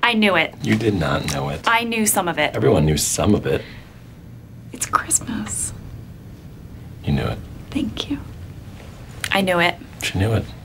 I knew it. You did not know it. I knew some of it. Everyone knew some of it. It's Christmas. You knew it. Thank you. I knew it. She knew it.